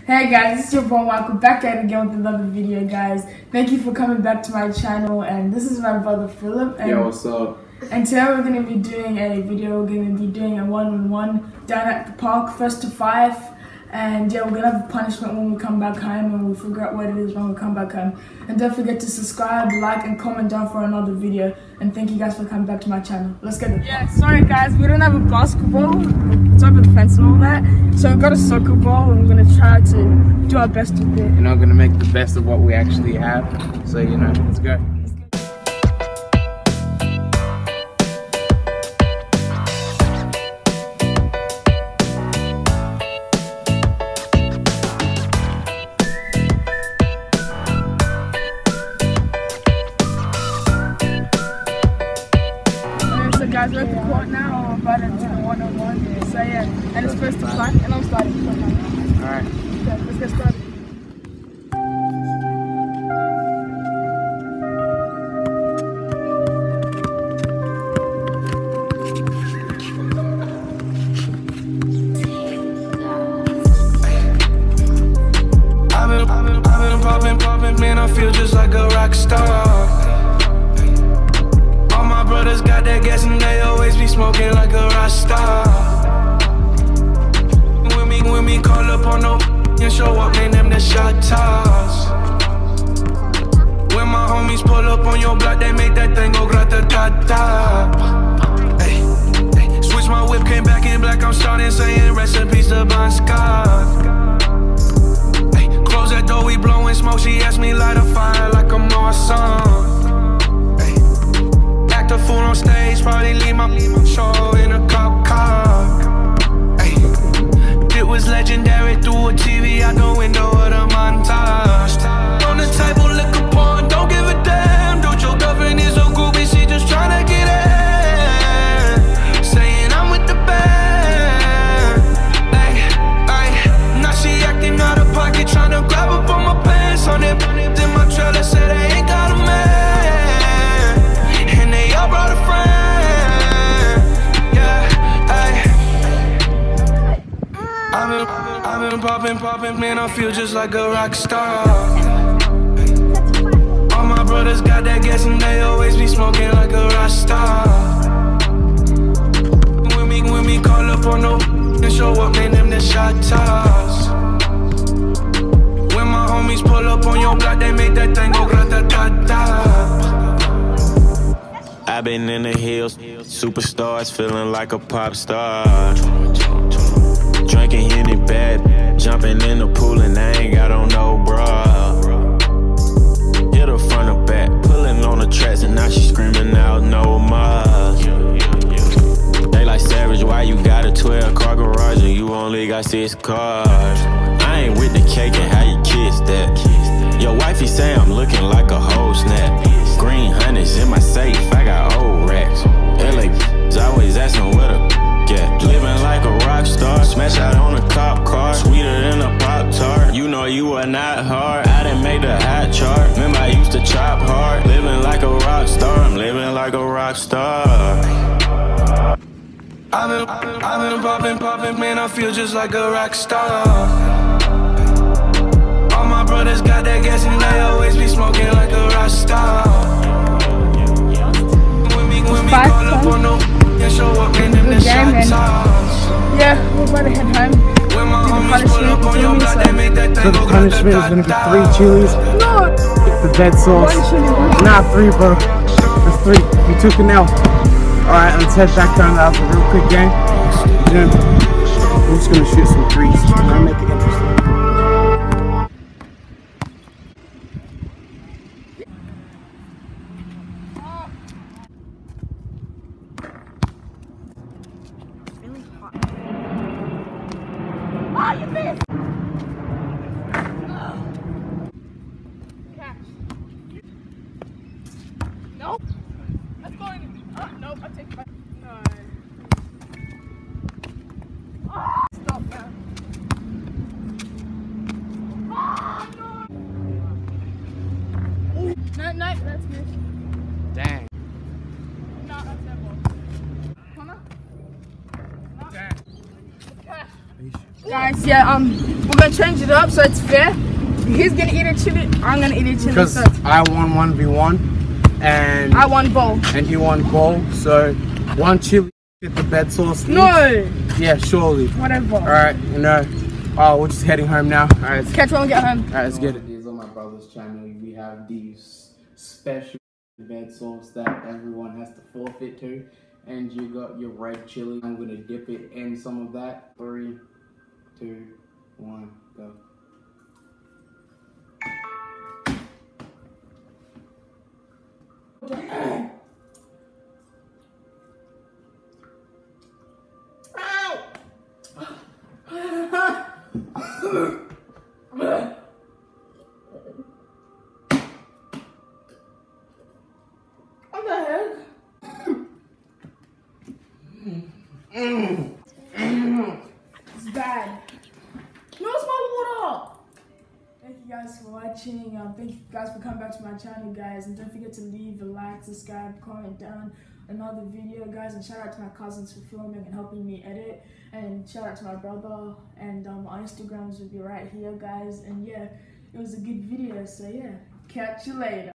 Hey guys, this is your boy Michael back at it again with another video, guys. Thank you for coming back to my channel, and this is my brother Philip. And, yo, what's up? And today we're going to be doing a video. We're going to be doing a one-on-one down at the park, 1st to 5. And yeah, we're going to have a punishment when we come back home, and we'll figure out what it is when we come back home. And don't forget to subscribe, like, and comment down for another video. And thank you guys for coming back to my channel. Let's get it. Yeah, sorry guys, we don't have a basketball. It's over the fence and all that. So we've got a soccer ball, and we're going to try to do our best with it. We're not going to make the best of what we actually have. So, you know, let's go. Guys, we're at the court now, we're about to do the one-on-one. So yeah, and it's 1st to 5, and I'm starting. Alright. Okay, let's get started. I've been popping, man, I feel just like a rock star. Brothers got that gas and they always be smoking like a Rasta. When me call up on no and show up, man, them the shot toss. When my homies pull up on your block, they make that thing go grata-ta-ta. Hey, switch my whip, came back in black, I'm starting saying recipes to Bon Scott. Hey, close that door, we blowing smoke, she asked me light a fire like a Marsan. A fool on stage, probably leave my show in a cop car. Ay, it was legendary through a TV out the window of the montage. On the table, liquor porn, don't give a damn. Dojo girlfriend is a groupie, she just tryna get in. Saying I'm with the band. Ay, now she acting out of pocket, tryna grab up on my pants. On it, in my trailer, said they ain't got a man. I brought a friend, yeah, I've been popping, man, I feel just like a rock star. All my brothers got that gas and they always be smoking like a Rasta. When me call up on no and show up, man, them the shot toss. When my homies pull up on your block, they make that thing go grata-ta-ta. I've been in the hills, superstars, feeling like a pop star. Drinking Henny bad, jumping in the pool and I ain't got on no bra. Hit her front or back, pulling on the tracks and now she screaming out no more. They like Savage, why you got a 12-car garage and you only got 6 cars? I ain't with the cake and how you kiss that. Your wifey say I'm looking like a whole snap. Green hundreds in my safe, I got old racks. LA always asking where the get. Living like a rock star, smash out on a cop car, sweeter than a Pop-Tart. You know you are not hard, I done made the hot chart. Remember I used to chop hard, living like a rock star. I'm living like a rock star. I've been popping, man, I feel just like a rock star. My brothers got that gas and they always be smoking like a Rasta. When me call up on no and show up in them the shot toss. Yeah, we're about to head home. When my homies pull up on your block, they make that thing go grata-ta-ta. So the punishment is gonna be 3 chilies. No! The dead sauce. 1 chili. Nah, 3, bro. That's 3. You took an L. Alright, let's head back down to the real quick, gang. Then we're just gonna shoot some threes. I'll make it interesting. Oh, you missed! Catch. Nope. That's going. Oh, nope, I take my. No. Oh, stop now. Oh, no. No, that's missed. Dang. No, that's that ball. Connor? No. Dang. Catch. Guys, yeah, we're gonna change it up so it's fair. He's gonna eat a chili, I'm gonna eat a chili. Because So I won 1v1 and I won bowl. and he won bowl. So one chili with the bed sauce. No! Yeah, surely. Whatever. Alright, you know. Oh, we're just heading home now. Alright. Catch when we get home. Alright, let's get it. These on my brother's channel. We have these special bed sauce that everyone has to forfeit to. And you got your red chili. I'm gonna dip it in some of that. 3, 2, 1, go. What the heck? It's bad. No, it's my water. Thank you guys for watching. Thank you guys for coming back to my channel, guys. And don't forget to leave a like, subscribe, comment down another video, guys. And shout out to my cousins for filming and helping me edit. And shout out to my brother. And my Instagrams will be right here, guys. And yeah, it was a good video. So yeah, catch you later.